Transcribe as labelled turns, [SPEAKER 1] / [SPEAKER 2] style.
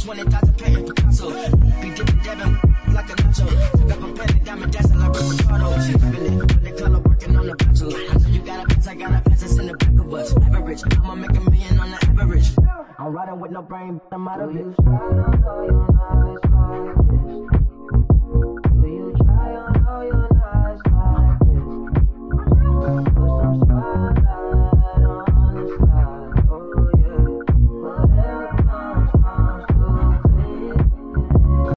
[SPEAKER 1] 20,000 paying Picasso. Be dipping Devin like a nacho. Took up a pen and diamond dancing like Ricardo. She ripping it with the color working on the bachelor. I know you got a pass, I got a pass, it's in the back of us. Average, I'ma make a million on the average. I'm riding with no brain, but I'm out of it.